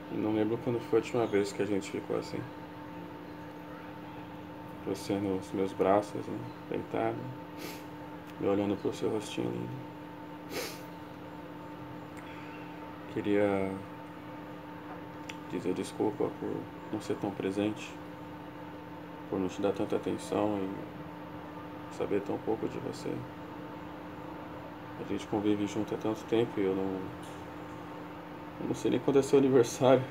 E não lembro quando foi a última vez que a gente ficou assim. Você nos meus braços, né? Deitado, me olhando pro seu rostinho lindo. Queria dizer desculpa por não ser tão presente, por não te dar tanta atenção e saber tão pouco de você. A gente convive junto há tanto tempo e eu não sei nem quando é seu aniversário.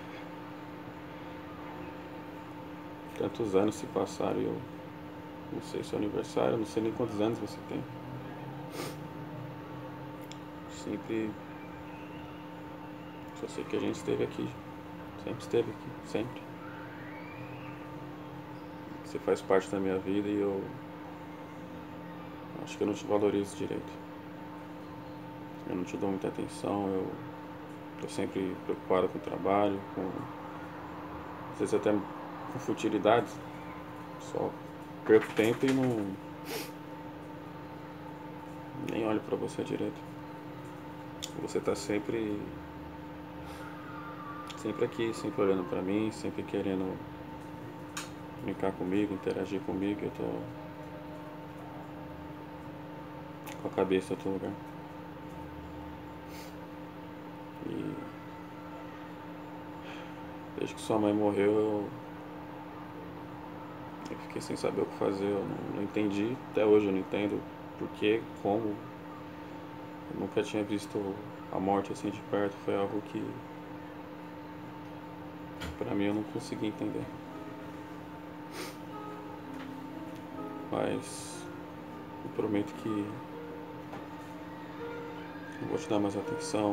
Tantos anos se passaram e eu não sei seu aniversário, eu não sei nem quantos anos você tem. Sempre só sei que a gente esteve aqui. Sempre esteve aqui, sempre. Você faz parte da minha vida e eu acho que eu não te valorizo direito. Eu não te dou muita atenção, eu tô sempre preocupado com o trabalho, com às vezes até com futilidades. Só perco tempo e não nem olho pra você direito. Você tá sempre aqui, sempre olhando pra mim, sempre querendo brincar comigo, interagir comigo. Eu tô com a cabeça em outro lugar. E desde que sua mãe morreu, eu fiquei sem saber o que fazer. Eu não entendi, até hoje eu não entendo por que, como. Eu nunca tinha visto a morte assim de perto. Foi algo que, pra mim, eu não consegui entender. Mas eu prometo que eu vou te dar mais atenção.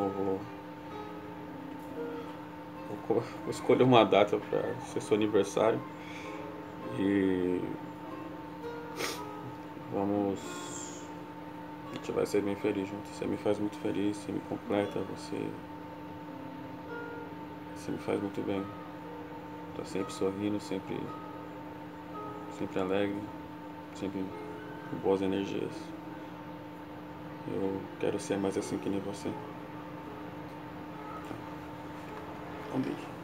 Vou escolher uma data pra ser seu aniversário. E vamos. A gente vai ser bem feliz junto. Você me faz muito feliz, você me completa, você me faz muito bem. Tá sempre sorrindo, sempre alegre, sempre com boas energias. Eu quero ser mais assim que nem você. Um beijo.